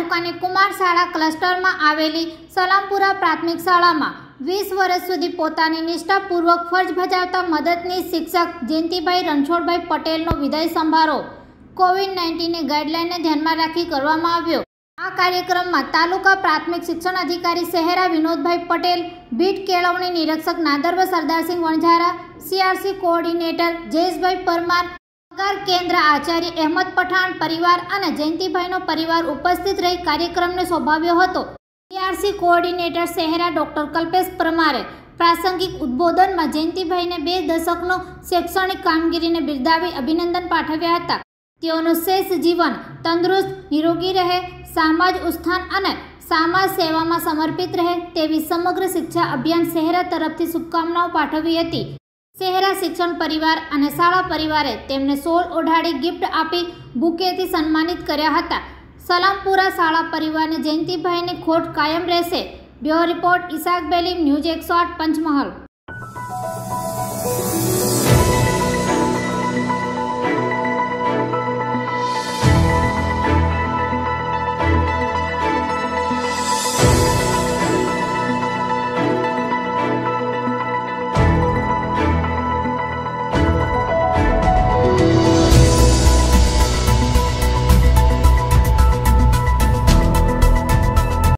તાલુકાની કુમાર શાળા ક્લસ્ટરમાં આવેલી સલામપુરા પ્રાથમિક શાળામાં 20 વર્ષ સુધી પોતાની નિષ્ઠાપૂર્વક ફરજ બજાવતા મદદનીશ શિક્ષક જયંતિભાઈ રણછોડભાઈ પટેલનો વિદાય સમારોહ કોવિડ-19ની ગાઈડલાઇનને ધ્યાનમાં રાખી કરવામાં આવ્યો। આ કાર્યક્રમમાં તાલુકા પ્રાથમિક શિક્ષણ અધિકારી શહેરા વિનોદભાઈ પટેલ, બીટ કેળવણી નિરીક્ષક નાદરવ સરદારસિંહ વણઝારા, CRC કોઓર્ડિનેટર જયેશભાઈ પરમાર, પગાર કેન્દ્ર આચાર્ય અહેમદ પઠાણ પરિવાર અને જયંતિભાઈનો પરિવાર ઉપસ્થિત રહી કાર્યક્રમને શોભાવ્યો હતો। CRC coordinator Shehera doctor Kalpesh પરમારે પ્રાસંગિક ઉદ્બોધનમાં જયંતિભાઈને 2 દશકનો શૈક્ષણિક કામગીરીને બિરદાવી અભિનંદન પાઠવ્યા હતા। તેઓનું શેષ જીવન તંદુરસ્ત, નિરોગી રહે, સમાજ ઉત્થાન અને સમાજ સેવામાં સમર્પિત રહે તેવી સમગ્ર શિક્ષા અભિયાન શહેરા તરફથી શુભકામનાઓ પાઠવી હતી। શહેરા શિક્ષણ પરિવાર અને શાળા પરિવારે તેમને શોલ ઓઢાડી ગિફ્ટ આપી બુકેથી સન્માનિત કર્યા હતા। સલામપુરા શાળા પરિવારને જયંતિભાઈની ખોટ કાયમ રહેશે। Bureau report, Isak Beli, news 108 Panchmahal.